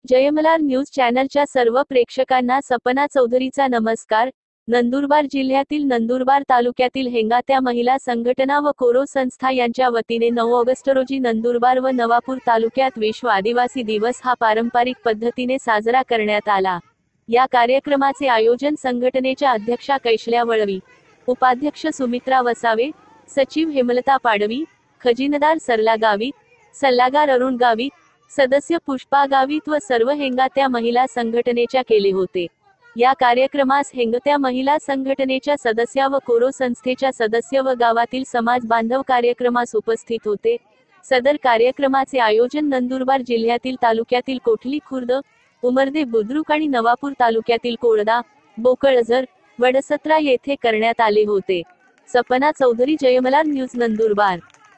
Jaymalhar news चॅनलच्या सर्व प्रेक्षकांना सपना चौधरीचा नमस्कार। नंदुरबार जिल्ह्यातील नंदुरबार तालुक्यातील हेंगात्या महिला संघटना व कोरो संस्था यांच्या वतीने 9 ऑगस्ट रोजी नंदुरबार व नवापूर तालुक्यात विश्व आदिवासी दिवस हा पारंपरिक पद्धतीने साजरा करण्यात आला। या कार्यक्रमाचे आयोजन संघटनेच्या अध्यक्षा कैशल्या वळवी, उपाध्यक्ष सुमित्रा वसावे, सचिव हेमलता पाडवी, खजिनदार सरला गावित, सल्लागार अरुण गावित, सदस्य पुष्पा गावित व सर्व हेंगात्या महिला संघटनेच्या केले होते। या कार्यक्रमास हेंगत्या महिला संघटनेच्या सदस्या व कोरो संस्थेच्या सदस्य व गावातील समाज बांधव कार्यक्रमास उपस्थित होते। सदर कार्यक्रमाचे आयोजन नंदुरबार जिल्ह्यातील तालुक्यातील कोठली खुर्द, उमरदे बुद्रुक आणि नवापूर तालुक्यातील कोळदा, बोकळझर, वडसत्रा येथे करण्यात आले होते। सपना चौधरी, जयमलार न्यूज, नंदुरबार।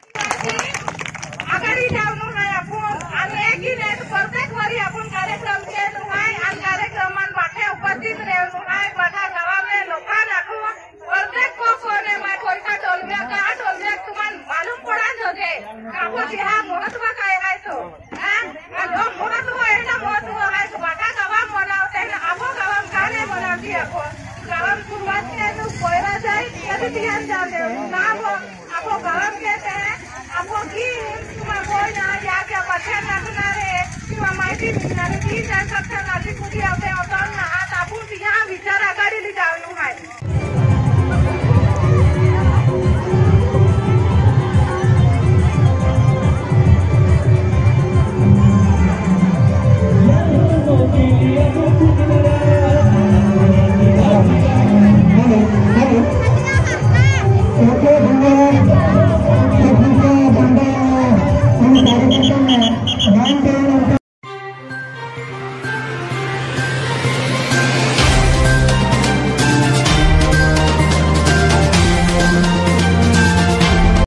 प्रत्येक वारी आपण कार्यक्रम केलो आहे आणि कार्यक्रमांमध्ये उपस्थित राहिलो आहे। बघा गावातले लोकांना प्रत्येक कोने में कोई का टोलव्या का टोलव्या तुम्हाला मालूम पडत होते आपण हा महत्व काय आहे तो आणि महत्व आहे ना, महत्व आहे तो बघा गावा मनावते ना, आपण गावात का नाही मनावती, आपण गावात सुरुवात केली पहिला जाई कधी ध्यान जाते ना, आपण गावात घेते आपण की तुम्हाला कोण या क्या बच्चा लागणारे माहिती मिळणारे ती जास्त नाशिक कुठे होते आपण आज आपण या विचार आघाडीला जाऊ आहे। Okay.